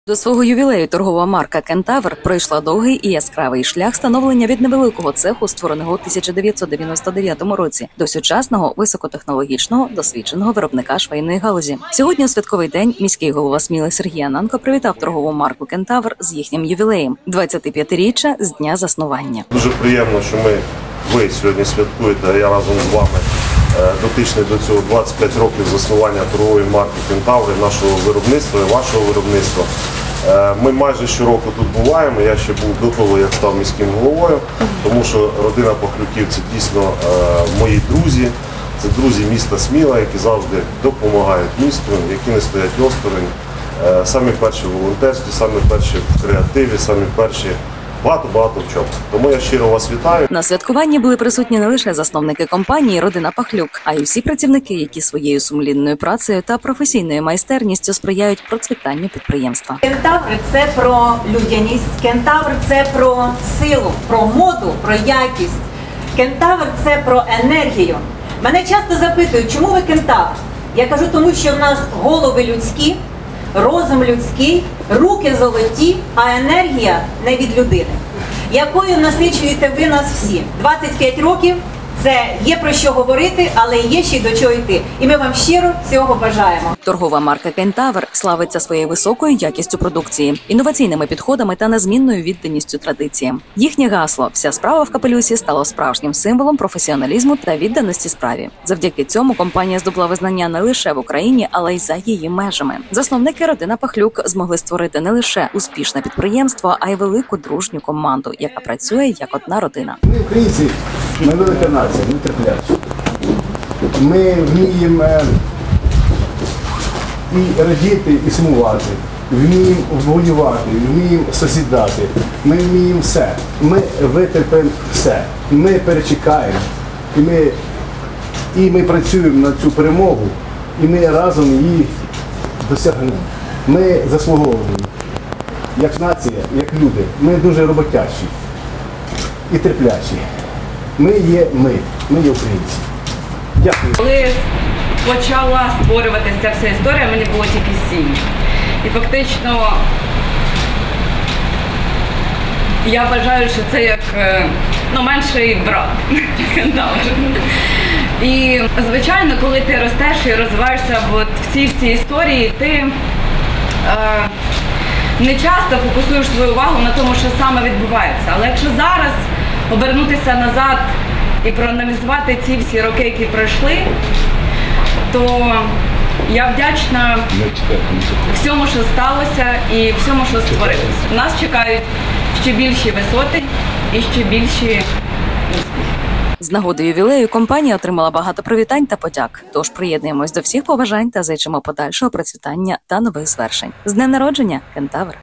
До свого ювілею торгова марка «Кентавр» пройшла довгий і яскравий шлях становлення від невеликого цеху, створеного у 1999 році, до сучасного, високотехнологічного, досвідченого виробника швейної галузі. Сьогодні у святковий день міський голова Сміли Сергій Ананко привітав торгову марку «Кентавр» з їхнім ювілеєм – 25-річчя з дня заснування. Дуже приємно, що ви сьогодні святкуєте, а я разом з вами дотичний до цього 25 років заснування торгової марки «Кентавр», нашого виробництва і вашого виробництва. Ми майже щороку тут буваємо, я ще був до того, як став міським головою, тому що родина Пахлюків – це дійсно мої друзі, це друзі міста Сміла, які завжди допомагають місту, які не стоять осторонь. Самі перші в волонтерстві, самі перші в креативі, самі перші багато в чому. Тому я щиро вас вітаю. На святкуванні були присутні не лише засновники компанії «Родина Пахлюк», а й усі працівники, які своєю сумлінною працею та професійною майстерністю сприяють процвітанню підприємства. «Кентавр» – це про людяність, «Кентавр» – це про силу, про моду, про якість. «Кентавр» – це про енергію. Мене часто запитують, чому ви «Кентавр»? Я кажу, тому що в нас голови людські, розум людський, руки золоті, а енергія не від людини. Якою насичуєте ви нас всі? 25 років – це є про що говорити, але є ще й до чого йти. І ми вам щиро цього бажаємо. Торгова марка «Кентавр» славиться своєю високою якістю продукції, інноваційними підходами та незмінною відданістю традиціям. Їхнє гасло «Вся справа в капелюсі» стало справжнім символом професіоналізму та відданості справі. Завдяки цьому компанія здобула визнання не лише в Україні, але й за її межами. Засновники «Родина Пахлюк» змогли створити не лише успішне підприємство, а й велику дружню команду, яка працює як одна родина. Ми українці, ми велика нація, ми терплячі. Ми вміємо і радіти, і сумувати, вміємо воювати, вміємо созідати, ми вміємо все. Ми витерпимо все, ми перечекаємо, і ми працюємо на цю перемогу, і ми разом її досягнемо. Ми заслуговуємо, як нація, як люди, ми дуже роботящі і терплячі. Ми є українці. Дякую. Коли почала створюватися ця вся історія, мені було тільки 7. І фактично я вважаю, що це як менший брат. І звичайно, коли ти ростеш і розвиваєшся в цій всій історії, ти не часто фокусуєш свою увагу на тому, що саме відбувається. Але якщо зараз обернутися назад і проаналізувати ці всі роки, які пройшли, то я вдячна всьому, що сталося, і всьому, що створилося. Нас чекають ще більші висоти і ще більші успіхи. З нагоди ювілею компанія отримала багато привітань та подяк. Тож приєднуємось до всіх побажань та зичимо подальшого процвітання та нових звершень. З днем народження, «Кентавр»!